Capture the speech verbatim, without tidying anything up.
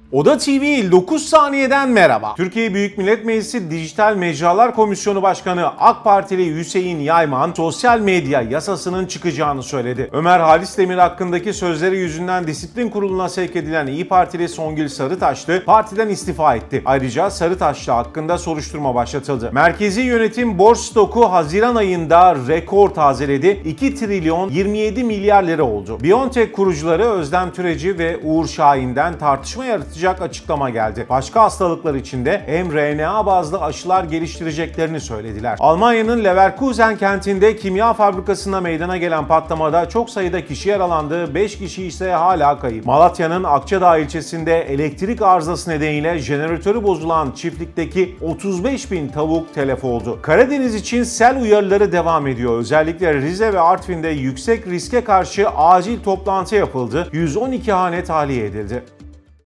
Oda T V dokuz saniyeden merhaba. Türkiye Büyük Millet Meclisi Dijital Mecralar Komisyonu Başkanı AK Partili Hüseyin Yayman sosyal medya yasasının çıkacağını söyledi. Ömer Halis Demir hakkındaki sözleri yüzünden disiplin kuruluna sevk edilen İYİ Partili Songül Sarıtaşlı partiden istifa etti. Ayrıca Sarıtaşlı hakkında soruşturma başlatıldı. Merkezi Yönetim borç stoku Haziran ayında rekor tazeledi. iki trilyon yirmi yedi milyar lira oldu. BioNTech kurucuları Özlem Türeci ve Uğur Şahin'den tartışma yaratacak açıklama geldi. Başka hastalıklar için de mRNA bazlı aşılar geliştireceklerini söylediler. Almanya'nın Leverkusen kentinde kimya fabrikasında meydana gelen patlamada çok sayıda kişi yaralandı, beş kişi ise hala kayıp. Malatya'nın Akçadağ ilçesinde elektrik arızası nedeniyle jeneratörü bozulan çiftlikteki otuz beş bin tavuk telef oldu. Karadeniz için sel uyarıları devam ediyor. Özellikle Rize ve Artvin'de yüksek riske karşı acil toplantı yapıldı. yüz on iki hane tahliye edildi.